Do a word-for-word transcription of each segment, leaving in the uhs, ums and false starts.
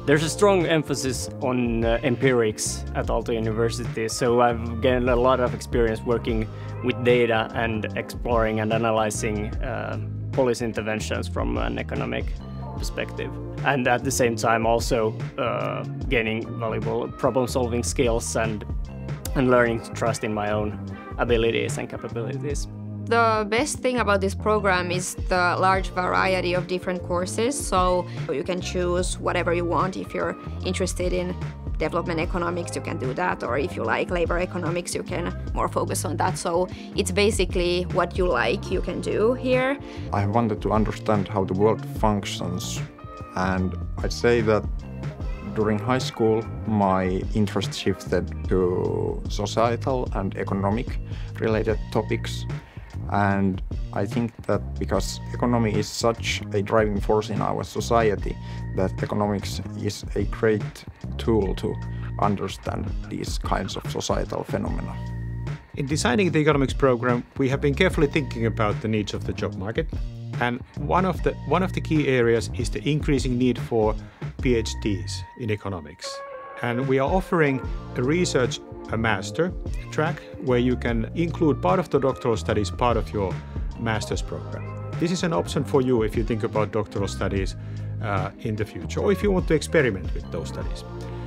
There's a strong emphasis on uh, empirics at Aalto University, so I've gained a lot of experience working with data and exploring and analyzing uh, policy interventions from an economic perspective. And at the same time also uh, gaining valuable problem-solving skills and, and learning to trust in my own abilities and capabilities. The best thing about this program is the large variety of different courses, so you can choose whatever you want. If you're interested in development economics, you can do that, or if you like labor economics, you can more focus on that. So it's basically what you like, you can do here. I wanted to understand how the world functions, and I'd say that during high school, my interest shifted to societal and economic related topics. And I think that because economy is such a driving force in our society, that economics is a great tool to understand these kinds of societal phenomena. In designing the economics program, we have been carefully thinking about the needs of the job market. And one of the, one of the key areas is the increasing need for PhDs in economics. And we are offering a research a master track where you can include part of the doctoral studies part of your master's program. This is an option for you if you think about doctoral studies uh, in the future, or if you want to experiment with those studies.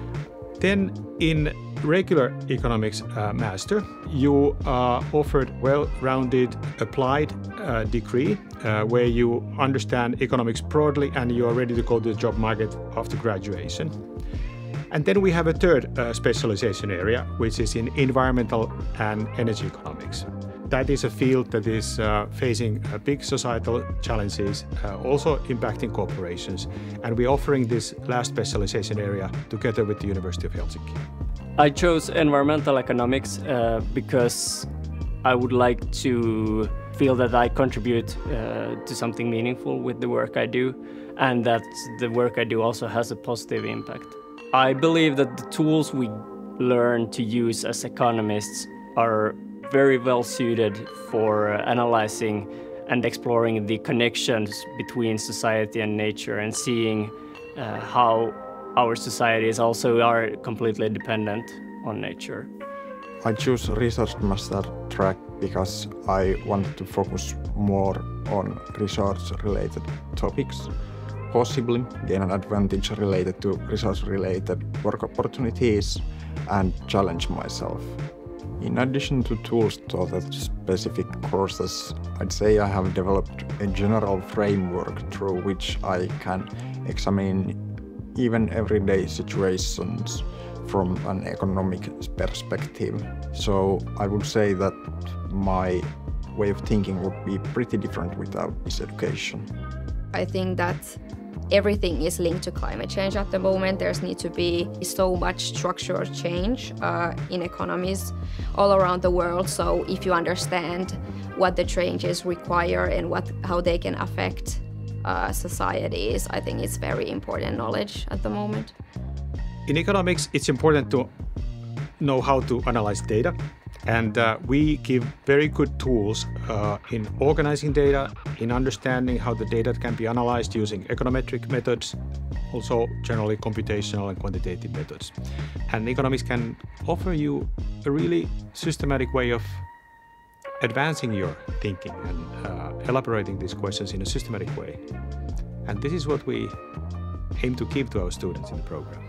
Then in regular economics uh, master, you are offered well-rounded applied uh, degree uh, where you understand economics broadly and you are ready to go to the job market after graduation. And then we have a third uh, specialization area, which is in environmental and energy economics. That is a field that is uh, facing uh, big societal challenges, uh, also impacting corporations. And we're offering this last specialization area together with the University of Helsinki. I chose environmental economics uh, because I would like to feel that I contribute uh, to something meaningful with the work I do, and that the work I do also has a positive impact. I believe that the tools we learn to use as economists are very well suited for analyzing and exploring the connections between society and nature and seeing uh, how our societies also are completely dependent on nature. I chose research master track because I wanted to focus more on research-related topics. Possibly gain an advantage related to research-related work opportunities and challenge myself. In addition to tools taught at specific courses, I'd say I have developed a general framework through which I can examine even everyday situations from an economic perspective. So I would say that my way of thinking would be pretty different without this education. I think that everything is linked to climate change at the moment. There's need to be so much structural change uh, in economies all around the world. So if you understand what the changes require and what, how they can affect uh, societies, I think it's very important knowledge at the moment. In economics, it's important to know how to analyze data. And uh, we give very good tools uh, in organizing data, in understanding how the data can be analyzed using econometric methods, also generally computational and quantitative methods. And economics can offer you a really systematic way of advancing your thinking and uh, elaborating these questions in a systematic way. And this is what we aim to give to our students in the program.